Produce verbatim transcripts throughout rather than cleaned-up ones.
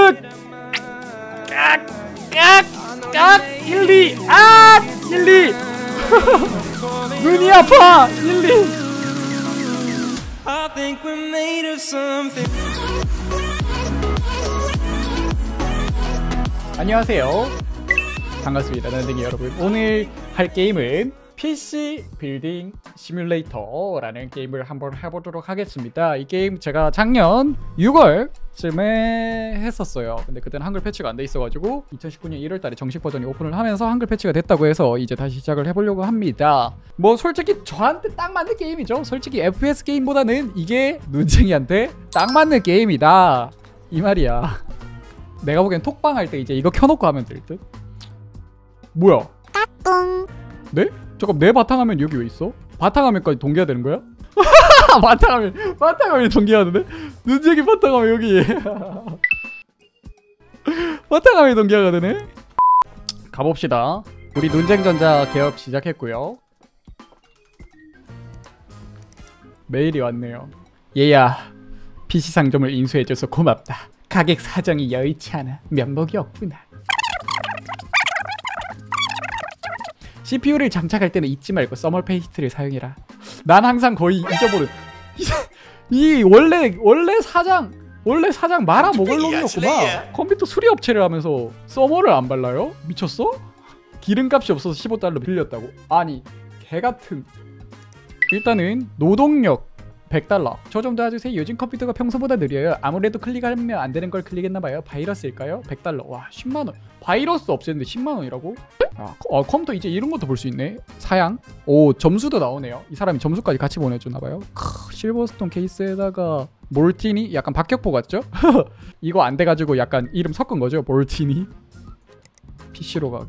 깍깍깍 일, 이 아! 일, 이 눈이 아파! 일, 이 I think we're made of something. 안녕하세요. 반갑습니다. 난댕이 여러분. 오늘 할 게임은 피씨 빌딩 시뮬레이터라는 게임을 한번 해보도록 하겠습니다. 이 게임 제가 작년 유월쯤에 했었어요. 근데 그때는 한글 패치가 안 돼 있어가지고 이천십구 년 일월 달에 정식 버전이 오픈을 하면서 한글 패치가 됐다고 해서 이제 다시 시작을 해보려고 합니다. 뭐 솔직히 저한테 딱 맞는 게임이죠. 솔직히 에프피에스 게임보다는 이게 눈쟁이한테 딱 맞는 게임이다 이 말이야. 내가 보기엔 톡방 할 때 이제 이거 켜놓고 하면 될 듯? 뭐야? 네? 잠깐 내 바탕화면 여기 왜 있어? 바탕화면까지 동기화 되는 거야? 바탕화면 바탕화면 동기화되네? 눈쟁이 바탕화면 여기 바탕화면 동기화가 되네? 가봅시다. 우리 눈쟁전자 개업 시작했고요. 메일이 왔네요. 얘야, 피씨 상점을 인수해줘서 고맙다. 가격 사정이 여의치 않아 면목이 없구나. 씨피유를 장착할 때는 잊지 말고 서멀 페이스트를 사용해라. 난 항상 거의 잊어버린 이 원래 원래 사장 원래 사장 말아 먹을 놈이었구나. 컴퓨터 수리업체를 하면서 서멀을 안 발라요? 미쳤어? 기름값이 없어서 십오 달러 빌렸다고? 아니 개같은. 일단은 노동력 백 달러. 저 좀 도와주세요. 요즘 컴퓨터가 평소보다 느려요. 아무래도 클릭하면 안 되는 걸 클릭했나봐요. 바이러스일까요? 백 달러. 와 십만 원. 바이러스 없애는데 십만 원이라고? 아, 어, 컴퓨터 이제 이런 것도 볼 수 있네. 사양. 오 점수도 나오네요. 이 사람이 점수까지 같이 보내주나봐요. 크, 실버스톤 케이스에다가 몰티니? 약간 박격포 같죠? 이거 안 돼가지고 약간 이름 섞은 거죠. 몰티니. 피씨로 가기.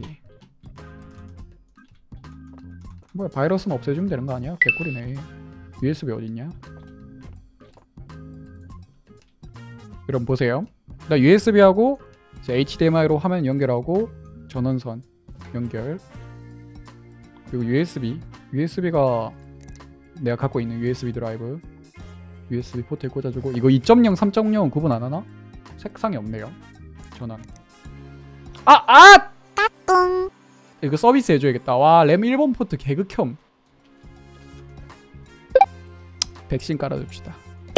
뭐야 바이러스는 없애주면 되는 거 아니야? 개꿀이네. 유에스비 어딨냐? 그럼 보세요. 나 유에스비하고 에이치디엠아이로 화면 연결하고 전원선 연결. 그리고 유에스비 유에스비가 내가 갖고 있는 유에스비 드라이브 유에스비 포트에 꽂아주고. 이거 이 점 영, 삼 점 영은 구분 안 하나? 색상이 없네요. 전원. 아! 아! 따뚱. 이거 서비스 해줘야겠다. 와 램 일 번 포트 개극혐. 백신 깔아줍시다.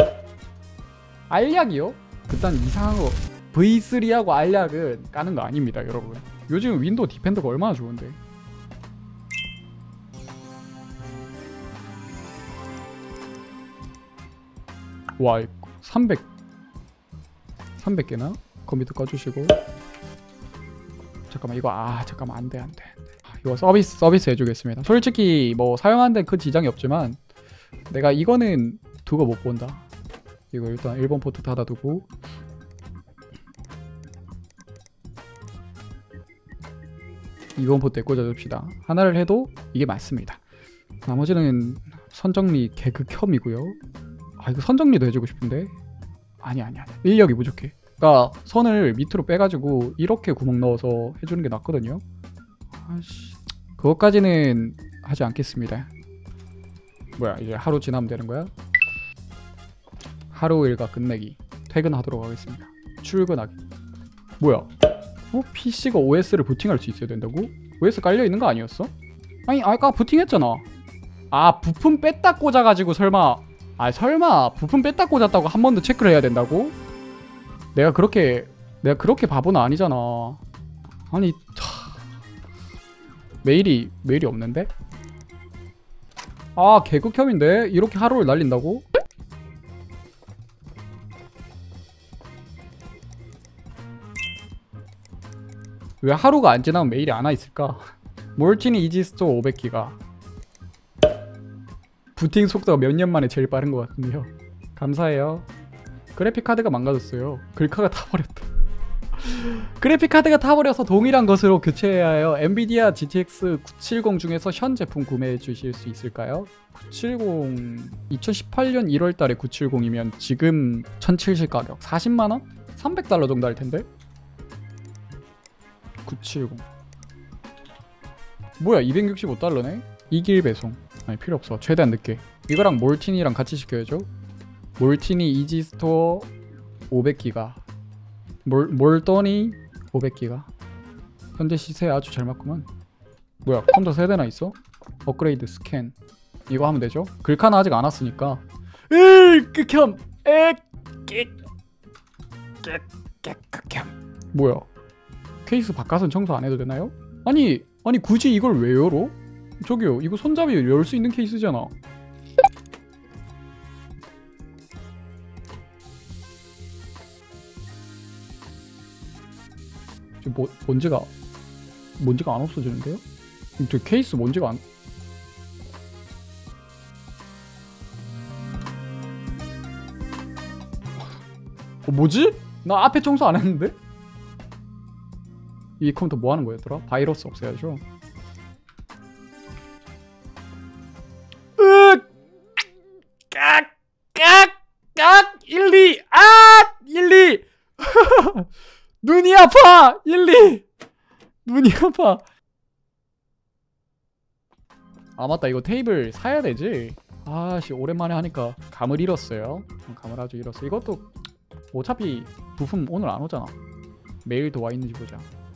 알약이요? 그딴 이상한 거 브이 쓰리하고 알약은 까는 거 아닙니다 여러분. 요즘 윈도우 디펜더가 얼마나 좋은데. 와 삼백 삼백 개나? 컴퓨터 꺼주시고. 잠깐만 이거 아 잠깐만 안돼 안돼 이거 서비스 서비스 해주겠습니다. 솔직히 뭐 사용하는 데는 큰 지장이 없지만 내가 이거는 두고 못 본다. 이거 일단 일 번 포트 닫아두고. 이 번 포트에 꽂아줍시다. 하나를 해도 이게 맞습니다. 나머지는 선정리 개극혐이고요. 아 이거 선정리도 해주고 싶은데 아니 아니 아니 인력이 부족해. 그러니까 선을 밑으로 빼가지고 이렇게 구멍 넣어서 해주는 게 낫거든요. 아씨 그것까지는 하지 않겠습니다. 뭐야 이제 하루 지나면 되는 거야? 하루 일과 끝내기. 퇴근하도록 하겠습니다. 출근하기. 뭐야? 어? 피씨가 오에스를 부팅할 수 있어야 된다고? 오에스 깔려있는 거 아니었어? 아니 아까 부팅했잖아. 아 부품 뺐다 꽂아가지고 설마 아 설마 부품 뺐다 꽂았다고 한 번 더 체크를 해야 된다고? 내가 그렇게 내가 그렇게 바보는 아니잖아. 아니 차... 메일이 메일이 없는데? 아 개극혐인데? 이렇게 하루를 날린다고? 왜 하루가 안 지나면 메일이 안 와 있을까? 몰티니 이지스토어 오백 기가. 부팅 속도가 몇 년 만에 제일 빠른 것 같은데요. 감사해요. 그래픽카드가 망가졌어요. 글카가 타버렸다. 그래픽카드가 타버려서 동일한 것으로 교체해야 해요. 엔비디아 지티엑스 구백칠십 중에서 현 제품 구매해 주실 수 있을까요? 구백칠십 이천십팔 년 일월 달에 구백칠십이면 지금 천칠십 가격 사십만 원? 삼백 달러 정도 할 텐데. 구백칠십 뭐야 이백육십오 달러네? 이 길 배송. 아니 필요 없어. 최대한 늦게. 이거랑 몰티니랑 같이 시켜야죠. 몰티니 이지스토어 오백 기가. 뭘, 뭘 떠니? 오백 기가 현재 시세에 아주 잘 맞구만. 뭐야 컴퓨터 세 대나 있어? 업그레이드 스캔 이거 하면 되죠? 글카는 아직 안 왔으니까. 으 극혐 극혐. 뭐야 케이스 바깥은 청소 안 해도 되나요? 아니 아니 굳이 이걸 왜 열어? 저기요 이거 손잡이 열 수 있는 케이스잖아. 지금 뭐, 먼지가 먼지가 안 없어지는데요? 저 케이스 먼지가 안... 어, 뭐지? 나 앞에 청소 안 했는데? 이 컴퓨터 뭐 하는 거였더라? 바이러스 없애야죠. 으악! 깍! 깍! 깍! 일, 이! 아! 일, 이! 눈이 아파! 일, 이! 눈이 아파. 아 맞다 이거 테이블 사야 되지? 아씨 오랜만에 하니까 감을 잃었어요. 감을 아주 잃었어. 이것도 어차피 부품 오늘 안 오잖아. 메일 도 와 있는지 보자.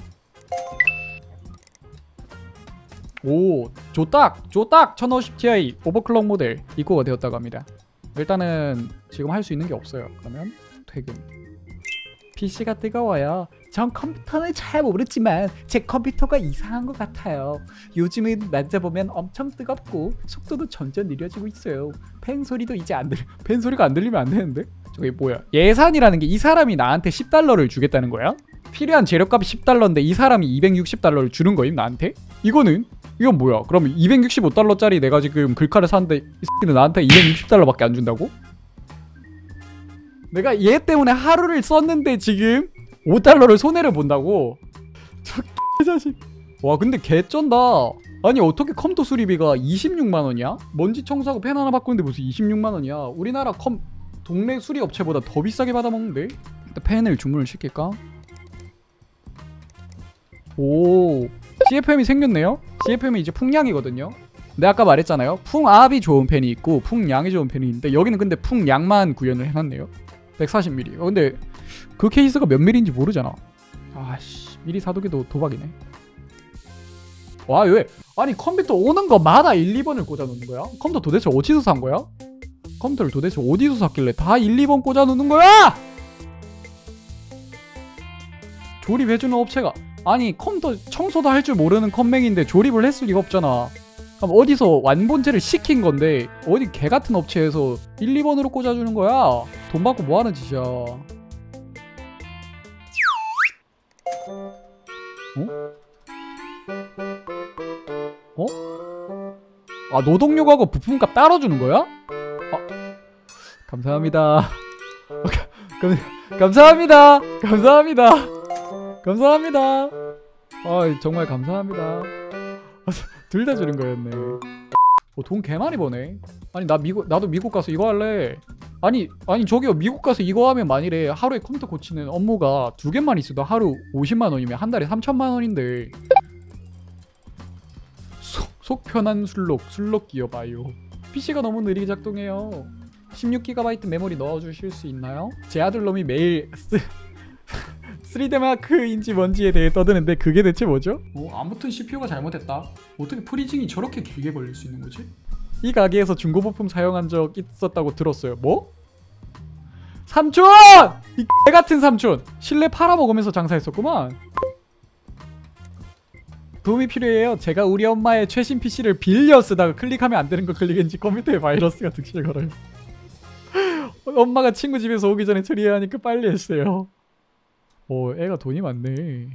오 조딱! 조딱! 천오십 티아이 오버클럭 모델 입고가 되었다고 합니다. 일단은 지금 할 수 있는 게 없어요. 그러면 퇴근. 피씨가 뜨거워요. 전 컴퓨터는 잘 모르지만 제 컴퓨터가 이상한 것 같아요. 요즘은 만져보면 엄청 뜨겁고 속도도 점점 느려지고 있어요. 팬 소리도 이제 안 들려. 팬 소리가 안 들리면 안 되는데? 저게 뭐야? 예산이라는 게 이 사람이 나한테 십 달러를 주겠다는 거야? 필요한 재료값이 십 달러인데 이 사람이 이백육십 달러를 주는 거임 나한테? 이거는? 이건 뭐야? 그러면 이백육십오 달러짜리 내가 지금 글카를 샀는데 이 새끼는 나한테 이백육십 달러밖에 안 준다고? 내가 얘 때문에 하루를 썼는데 지금 오 달러를 손해를 본다고? 저 개자식. 와 근데 개쩐다. 아니 어떻게 컴퓨터 수리비가 이십육만 원이야? 먼지 청소하고 펜 하나 바꾸는데 무슨 이십육만 원이야? 우리나라 컴 동네 수리 업체보다 더 비싸게 받아먹는데? 일단 펜을 주문을 시킬까? 오 씨에프엠이 생겼네요? 씨에프엠이 이제 풍량이거든요? 내가 아까 말했잖아요? 풍압이 좋은 펜이 있고 풍량이 좋은 펜이 있는데 여기는 근데 풍량만 구현을 해놨네요. 백사십 밀리미터. 어, 근데 그 케이스가 몇 밀리인지 모르잖아. 아씨 미리 사두기도 도박이네. 와 왜? 아니 컴퓨터 오는 거마다 일, 이 번을 꽂아놓는 거야? 컴퓨터 도대체 어디서 산 거야? 컴퓨터를 도대체 어디서 샀길래 다 일, 이 번 꽂아놓는 거야? 조립해주는 업체가 아니 컴퓨터 청소도 할 줄 모르는 컴맹인데 조립을 했을 리가 없잖아. 그럼 어디서 완본체를 시킨 건데 어디 개같은 업체에서 일, 이 번으로 꽂아주는 거야? 돈 받고 뭐하는 짓이야. 어? 어? 아 노동요구하고 부품값 따로 주는 거야? 아, 감사합니다. 감, 감사합니다. 감사합니다. 감사합니다. 아 정말 감사합니다. 둘 다 주는 거였네. 어, 돈 개 많이 버네. 아니 나 미국 나도 미국 가서 이거 할래. 아니 아니 저기요 미국 가서 이거 하면 만일에 하루에 컴퓨터 고치는 업무가 두 개만 있어도 하루 오십만 원이면 한 달에 삼천만 원인데. 속, 속 편한 술록 술록 기어봐요. 피씨가 너무 느리게 작동해요. 십육 기가바이트 메모리 넣어주실 수 있나요? 제 아들놈이 매일 쓰 쓰리디 마크인지 뭔지에 대해 떠드는데 그게 대체 뭐죠? 어, 아무튼 씨피유가 잘못했다. 어떻게 프리징이 저렇게 길게 걸릴 수 있는 거지? 이 가게에서 중고 부품 사용한 적 있었다고 들었어요. 뭐? 삼촌! 이 개같은 삼촌! 실내 팔아먹으면서 장사했었구만. 도움이 필요해요. 제가 우리 엄마의 최신 피씨를 빌려 쓰다가 클릭하면 안 되는 거 클릭했는지 컴퓨터에 바이러스가 득실 걸어요. 엄마가 친구 집에서 오기 전에 처리해야 하니까 빨리 해주세요. 오 애가 돈이 많네.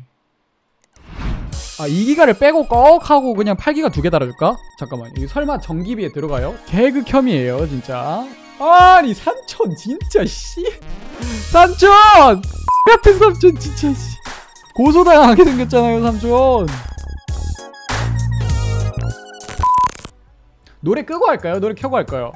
아 이 기가를 빼고 꺽 하고 그냥 팔 기가 두 개 달아줄까? 잠깐만 이게 설마 전기비에 들어가요? 개극혐이에요 진짜. 아니 삼촌 진짜 씨 삼촌! 같은 삼촌 진짜 씨 고소당하게 생겼잖아요 삼촌. 노래 끄고 할까요? 노래 켜고 할까요?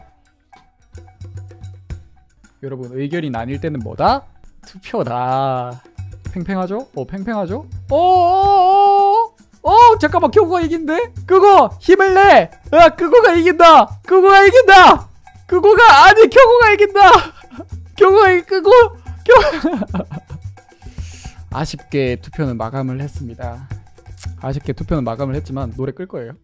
여러분 의견이 나뉠 때는 뭐다? 투표다. 팽팽하죠? 어 팽팽하죠? 어어어어 어 잠깐만 끄고가 이긴데? 끄고 힘을 내! 야 끄고가 이긴다! 끄고가 이긴다! 끄고가 아니 켜고가 이긴다! 켜고가 이 끄고 켜 아쉽게 투표는 마감을 했습니다. 아쉽게 투표는 마감을 했지만 노래 끌 거예요.